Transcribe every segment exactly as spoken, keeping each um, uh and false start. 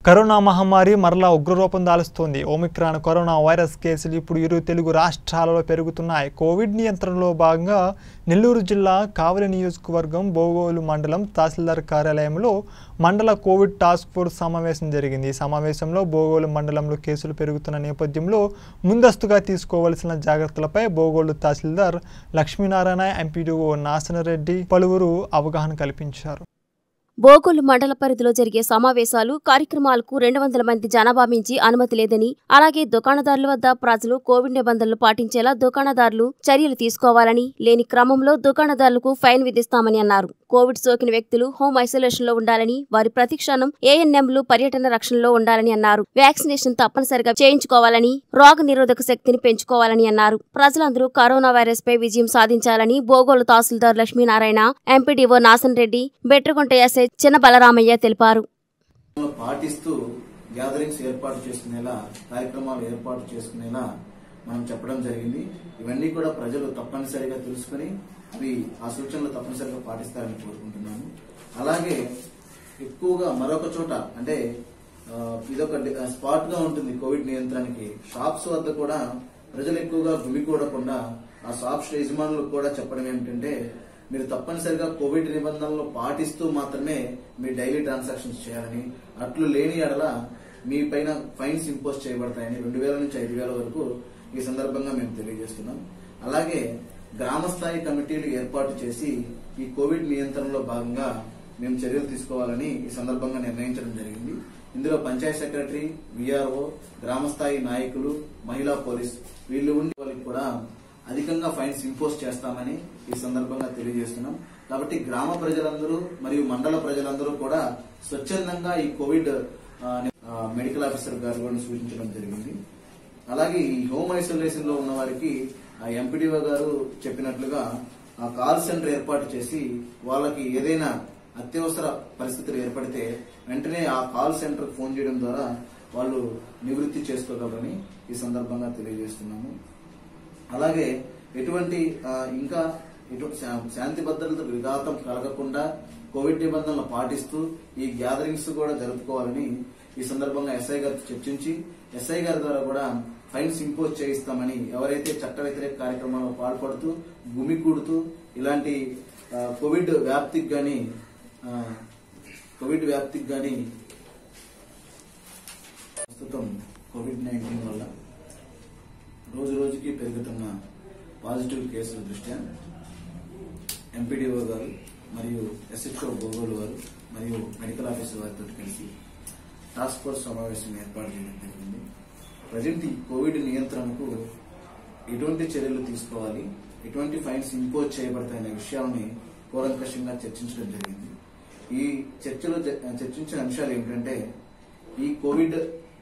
Corona మహమ్మారి మరలా ఉగ్రరూపం దాలుస్తోంది. ఒమిక్రాన్ కరోనా వైరస్ కేసులు ఇప్పుడు ఇరు తెలుగు రాష్ట్రాలలో పెరుగుతున్నాయి. కోవిడ్ నియంత్రణలో భాగంగా నెల్లూరు జిల్లా కావలి నియోజకవర్గం బోగోలు మండలం తహసీల్దార్ కార్యాలయంలో మండల కోవిడ్ టాస్క్ ఫోర్స్ సమావేశం జరిగింది. ఈ సమావేశంలో బోగోలు మండలంలో కేసులు పెరుగుతున్న నేపథ్యంలో ముందస్తుగా తీసుకోవాల్సిన జాగ్రత్తలపై బోగోలు తహసీల్దార్ లక్ష్మీనారాయణ, ఎంపీడీఓ నాసనరెడ్డి పలువురు అవగాహన కల్పించారు. బోగోలు మండల పరిధిలో జరిగే సమావేశాలు కార్యక్రమాలకు రెండు వందల మంది జనాభా మించి అనుమతి లేదని, అలాగే దుకాణదారుల వద్ద ప్రజలు కోవిడ్ నిబంధనలు పాటించేలా దుకాణదారులు చర్యలు తీసుకోవాలని, లేని క్రమంలో దుకాణదారులకు ఫైన్ విధిస్తామని అన్నారు. కోవిడ్ సోకిన వ్యక్తులు హోమ్ ఐసోలేషన్ లో ఉండాలని, వారి ప్రతిక్షణం ఏఎన్ఎంలు పర్యటన రక్షణలో ఉండాలని అన్నారు. వ్యాక్సినేషన్ తప్పనిసరిగా చేయించుకోవాలని, రోగ నిరోధక శక్తిని పెంచుకోవాలని అన్నారు. ప్రజలందరూ కరోనా వైరస్ పై విజయం సాధించాలని బోగోలు తహసీల్దార్ లక్ష్మీనారాయణ, ఎంపీడీఓ నాసన్ రెడ్డి, బెట్రగుంట ఎస్ఐ చిన్న బలరామయ్య తెలిపారు. పాటిస్తూ గ్యాదరింగ్స్ ఏర్పాటు చేసుకునేలా, కార్యక్రమాలు ఏర్పాటు చేసుకునేలా మనం చెప్పడం జరిగింది. ఇవన్నీ కూడా ప్రజలు తప్పనిసరిగా తెలుసుకుని అవి ఆ సూచనలు తప్పనిసరిగా పాటిస్తారని కోరుకుంటున్నాను. అలాగే ఎక్కువగా మరొక చోట అంటే ఇదొక స్పాట్ గా ఉంటుంది కోవిడ్ నియంత్రణకి. షాప్స్ వద్ద కూడా ప్రజలు ఎక్కువగా గుమికూడకుండా ఆ షాప్స్ యజమానులకు కూడా చెప్పడం ఏమిటంటే, మీరు తప్పనిసరిగా కోవిడ్ నిబంధనలు పాటిస్తూ మాత్రమే మీ డైలీ ట్రాన్సాక్షన్స్ చేయాలని, అట్లు లేని ఎడల మీ పైన ఫైన్స్ ఇంపోజ్ చేయబడతాయని రెండు వేల నుంచి ఐదు వేల వరకు ఈ సందర్భంగా మేము తెలియజేస్తున్నాం. అలాగే గ్రామ స్థాయి కమిటీలు ఏర్పాటు చేసి ఈ కోవిడ్ నియంత్రణలో భాగంగా మేము చర్యలు తీసుకోవాలని ఈ సందర్భంగా నిర్ణయించడం జరిగింది. ఇందులో పంచాయత్ సెక్రటరీ, విఆర్ఓ, గ్రామ స్థాయి నాయకులు, మహిళా పోలీస్ వీళ్ళు ఉండి వాళ్ళకి కూడా అధికంగా ఫైన్స్ ఇంపోజ్ చేస్తామని ఈ సందర్భంగా తెలియజేస్తున్నాం. కాబట్టి గ్రామ ప్రజలందరూ మరియు మండల ప్రజలందరూ కూడా స్వచ్ఛందంగా ఈ కోవిడ్ మెడికల్ ఆఫీసర్ గారు కూడా సూచించడం జరిగింది. అలాగే ఈ హోమ్ ఐసోలేషన్ లో ఉన్న వారికి ఎంపీడీఓ గారు చెప్పినట్లుగా ఆ కాల్ సెంటర్ ఏర్పాటు చేసి వాళ్ళకి ఏదైనా అత్యవసర పరిస్థితులు ఏర్పడితే వెంటనే ఆ కాల్ సెంటర్ ఫోన్ చేయడం ద్వారా వాళ్ళు నివృత్తి చేసుకోగలరని ఈ సందర్భంగా తెలియజేస్తున్నాము. అలాగే ఎటువంటి ఇంకా శాంతి భద్రతలకు విఘాతం కలగకుండా కోవిడ్ నిబంధనలు పాటిస్తూ ఈ గ్యాదరింగ్స్ కూడా జరుపుకోవాలని ఈ సందర్భంగా ఎస్ఐ గారితో చర్చించి ఎస్ఐ గారి ద్వారా కూడా ఫైన్స్ ఇంపోజ్ చేయిస్తామని, ఎవరైతే చట్ట వ్యతిరేక కార్యక్రమాల్లో పాల్పడుతూ గుమికూడుతూ ఇలాంటి కోవిడ్ వ్యాప్తికి గాని కోవిడ్ వ్యాప్తికి గాని ప్రస్తుతం కోవిడ్ నైన్టీన్ వల్ల రోజు రోజుకి పెరుగుతున్న పాజిటివ్ కేసుల దృష్ట్యా ఎంపీడీఓ గారు మరియు ఎస్హెచ్ఓ బోగోలు వారు మరియు మెడికల్ ఆఫీసర్ వారితో కలిసి టాస్క్ ఫోర్స్ సమావేశం ఏర్పాటు చేయడం జరిగింది. ప్రజెంట్ ఈ కోవిడ్ నియంత్రణకు ఎటువంటి చర్యలు తీసుకోవాలి, ఎటువంటి ఫైన్స్ ఇంపోజ్ చేయబడతాయనే విషయాలని కూలంకషంగా చర్చించడం జరిగింది. ఈ చర్చలో చర్చించిన అంశాలు ఏమిటంటే, ఈ కోవిడ్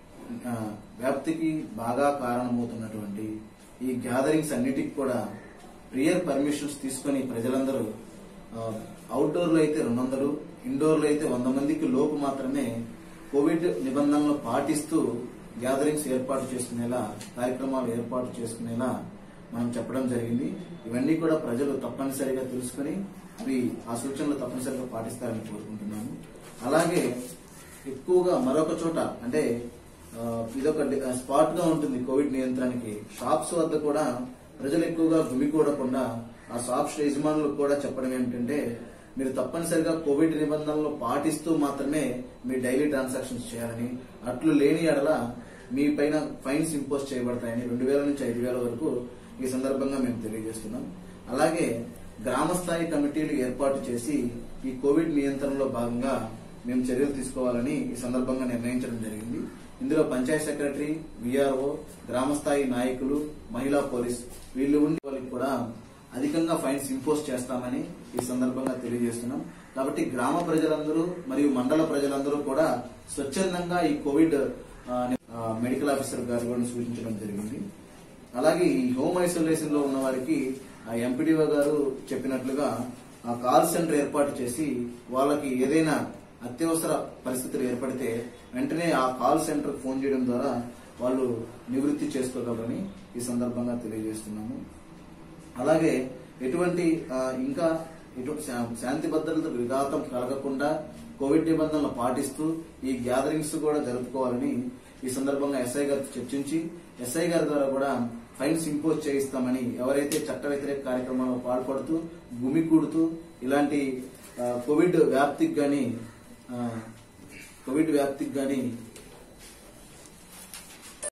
వ్యాప్తికి బాగా కారణమవుతున్నటువంటి ఈ గ్యాదరింగ్స్ అన్నిటికి కూడా ప్రియర్ పర్మిషన్స్ తీసుకుని ప్రజలందరూ అవుట్డోర్ లో అయితే రెండు వందలు ఇండోర్ లో అయితే వంద మందికి లోపు మాత్రమే కోవిడ్ నిబంధనలు పాటిస్తూ గ్యాదరింగ్స్ ఏర్పాటు చేసుకునేలా, కార్యక్రమాలు ఏర్పాటు చేసుకునేలా మనం చెప్పడం జరిగింది. ఇవన్నీ కూడా ప్రజలు తప్పనిసరిగా తెలుసుకుని అవి ఆ సూచనలు తప్పనిసరిగా పాటిస్తారని కోరుకుంటున్నాను. అలాగే ఎక్కువగా మరొక చోట అంటే ఇదొక స్పాట్ గా ఉంటుంది కోవిడ్ నియంత్రణకి. షాప్స్ వద్ద కూడా ప్రజలు ఎక్కువగా గుమికూడకుండా ఆ షాప్స్ యజమానులకు కూడా చెప్పడం ఏమిటంటే, మీరు తప్పనిసరిగా కోవిడ్ నిబంధనలు పాటిస్తూ మాత్రమే మీ డైలీ ట్రాన్సాక్షన్స్ చేయాలని, అట్లు లేని ఎడల మీ పైన ఫైన్స్ ఇంపోజ్ చేయబడతాయని రెండు వేల నుంచి ఐదు వేల వరకు ఈ సందర్భంగా మేము తెలియజేస్తున్నాం. అలాగే గ్రామ స్థాయి కమిటీలు ఏర్పాటు చేసి ఈ కోవిడ్ నియంత్రణలో భాగంగా మేము చర్యలు తీసుకోవాలని ఈ సందర్భంగా నిర్ణయించడం జరిగింది. ఇందులో పంచాయత్ సెక్రటరీ, విఆర్ఓ, గ్రామ స్థాయి నాయకులు, మహిళా పోలీస్ వీళ్ళు ఉండి వాళ్ళకి కూడా అధికంగా ఫైన్స్ ఇంపోజ్ చేస్తామని ఈ సందర్భంగా తెలియజేస్తున్నాం. కాబట్టి గ్రామ ప్రజలందరూ మరియు మండల ప్రజలందరూ కూడా స్వచ్ఛందంగా ఈ కోవిడ్ మెడికల్ ఆఫీసర్ గారు కూడా సూచించడం జరిగింది. అలాగే ఈ హోమ్ ఐసోలేషన్ లో ఉన్న వారికి ఎంపీడీఓ గారు చెప్పినట్లుగా ఆ కాల్ సెంటర్ ఏర్పాటు చేసి వాళ్ళకి ఏదైనా అత్యవసర పరిస్థితులు ఏర్పడితే వెంటనే ఆ కాల్ సెంటర్ ఫోన్ చేయడం ద్వారా వాళ్ళు నివృత్తి చేసుకోగలరని ఈ సందర్భంగా తెలియజేస్తున్నాము. అలాగే ఎటువంటి ఇంకా ఇటు శాంతి భద్రతలకు విఘాతం కలగకుండా కోవిడ్ నిబంధనలు పాటిస్తూ ఈ గ్యాదరింగ్స్ కూడా జరుపుకోవాలని ఈ సందర్భంగా ఎస్ఐ గారితో చర్చించి ఎస్ఐ గారి ద్వారా కూడా ఫైన్స్ ఇంపోజ్ చేయిస్తామని ఎవరైతే చట్ట వ్యతిరేక కార్యక్రమాల్లో పాల్పడుతూ గుమికూడుతూ ఇలాంటి కోవిడ్ వ్యాప్తికి గాని కోవిడ్ వ్యాప్తికి గాని